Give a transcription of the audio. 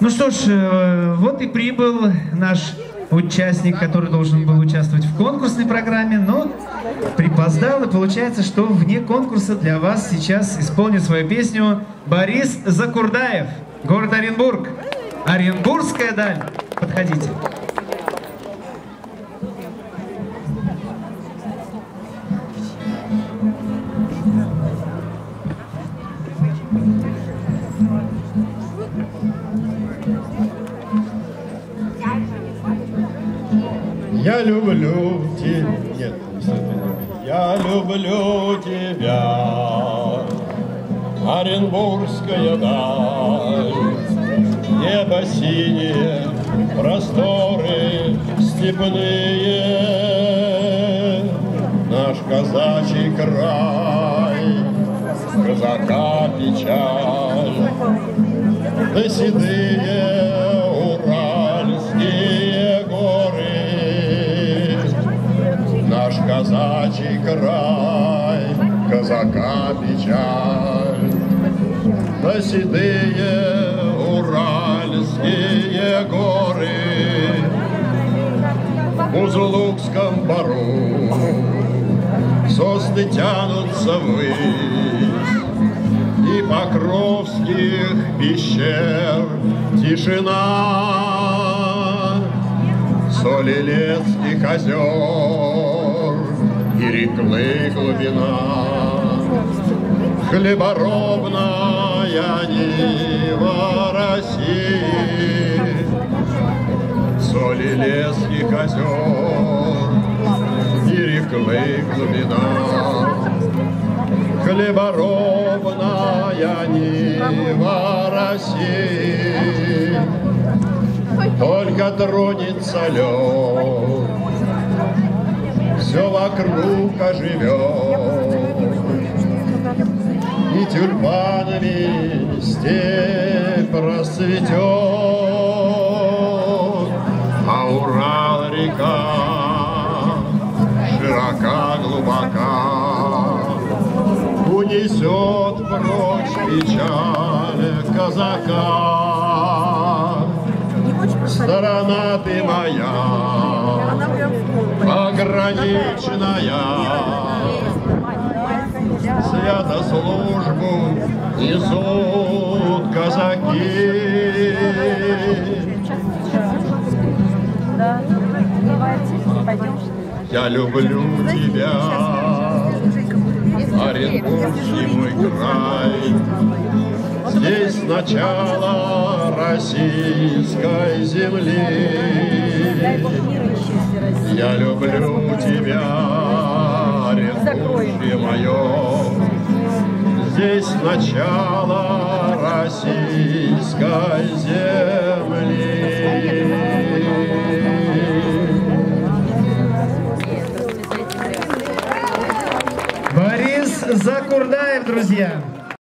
Ну что ж, вот и прибыл наш участник, который должен был участвовать в конкурсной программе, но припоздал, и получается, что вне конкурса для вас сейчас исполнит свою песню Борис Закурдаев, город Оренбург. Оренбургская даль. Подходите. Я люблю тебя, нет, я люблю тебя, Оренбургская даль, небо синее, просторы степные, наш казачий край, казака печаль, да седые уральские горы. Наш казачий край, казака печаль, да седые уральские горы. В Узлукском бару сосны тянутся ввысь, и покровских пещер тишина, Солилецких озер и реклы глубина. Хлеборобная нива России, Солилецких озер и реклы глубина. Хлеборобная нива России, только тронется лед, все вокруг оживет, и тюльпанами степь расцветет, а Урал-река широка, глубока, унесет прочь печаль казака. Сторона ты моя, пограничная, святослужбу несут казаки. Я люблю тебя, Оренбургский мой край, здесь начало российской земли. Я люблю тебя, Оренбургье мое, здесь начало российской земли. Борис Закурдаев, друзья.